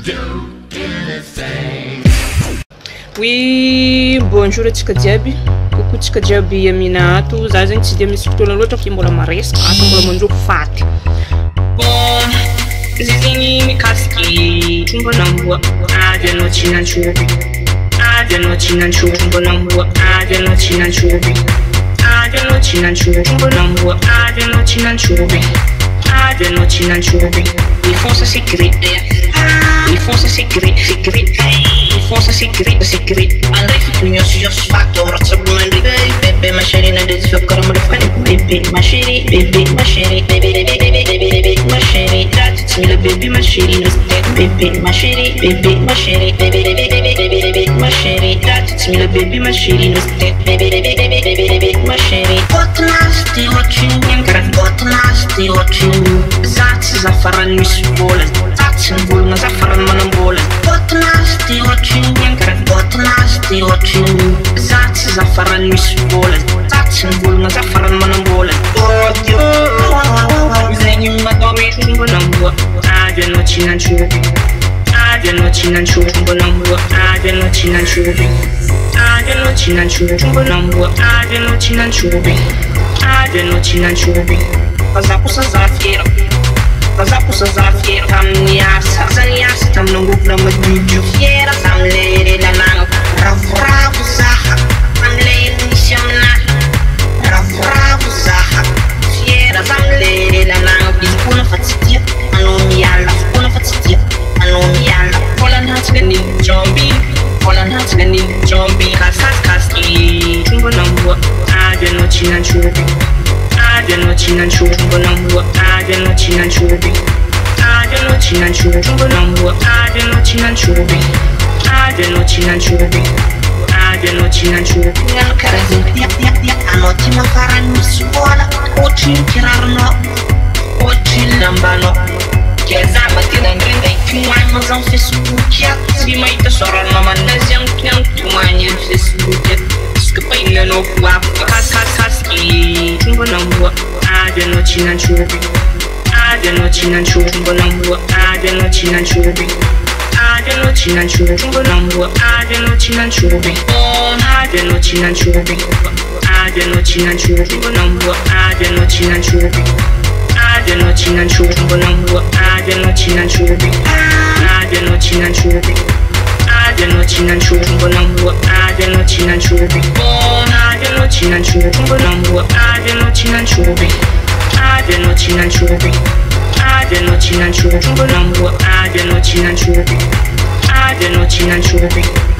Oui, bonjour antsika jiaby. Coucou antsika jiaby amina ato. Za zegny tsy dia misy fotoana loatra fa mbola maresaka asa mbola mandroako faty. Bon, izy zegny mikasiky tromban'amboa. Ady anao tsy nanchovy. Ady anao tsy nanchovy tromban'amboa. Ady anao tsy nanchovy. Ady anao tsy nanchovy tromban'amboa. Ady anao tsy nanchovy. Ady anao tsy nanchovy. Mi fonça secret. Mi fonça secret, secret. Mi fonça secret, secret. Andai fitunyo si jos fatto, razza bumandi. Bebe masheri na dezi fiokara mulefani. Bebe masheri, bebe masheri, bebe bebe bebe bebe masheri. Dati timila bebe masheri no step. Bebe masheri, bebe masheri, bebe bebe bebe bebe masheri. Dati timila bebe masheri no step. Bebe bebe bebe bebe bebe masheri. What nasty watching, what nasty watching. Zati zafaran misbola. Zati volna zafaran manambola. What nasty watching, what nasty watching. Zati zafaran misbola. Zati volna zafaran manambola. Zengi madomi tromban'amboa. Ady anao tsy nanchovy. Ady anao tsy nanchovy tromban'amboa. Ady anao tsy nanchovy. Ady anao tsy nanchovy tromban'amboa. Ady anao tsy nanchovy. Ady anao tsy nanchovy. Fazako za fiera. Fazako za fiera tamin'ny asa. Zany asa tamin'angoko na madiodio. Fiera tam'le lalàna. Ravoravo zaha am'le misy aminahy. Ravoravo zaha. Fiera tam'le lalàna. Izy kona fa tsy tia anao miala. Kona fa tsy tia anao miala. Volan'hatsika ny jomby. Volan'hatsika ny jomby. Kasikasiky tromban'amboa. Ady anao tsy nanchovy. Ady anao tsy nanchovy tromban'amboa. Ady anao tsy nanchovy. Ady anao tsy nanchovy tromban'amboa. Ady anao tsy nanchovy. Ady anao tsy nanchovy. Ady anao tsy nanchovy. Ngano karazany tia anao ty mafarany misy vola. Ohatriny kiraronao. Ohatriny lambanao. Kiazaba tena ndrindray tomany mazany Facebook ato. Tsy mahita sorana manazy agny tomany amin'ny Facebook ato. Iska pa inanao foafaka. Kasikasiky tromban'amboa. Ady anao tsy nanchovy. Ady anao tsy nanchovy tromban'amboa. Ady anao tsy nanchovy. Ady anao tsy nanchovy tromban'amboa. Ady anao tsy nanchovy. Ady anao tsy nanchovy. Ady anao tsy nanchovy tromban'amboa. Ady anao tsy nanchovy. Ady anao tsy nanchovy tromban'amboa. Ady anao tsy nanchovy. Ady anao tsy nanchovy. Ady anao tsy nanchovy tromban'amboa. Ady anao tsy nanchovy. Ady anao tsy nanchovy tromban'amboa. Ady anao tsy nanchovy. Ady anao tsy nanchovy. Ady anao tsy nanchovy tromban'amboa. Ady anao tsy nanchovy. Ady anao tsy nanchovy.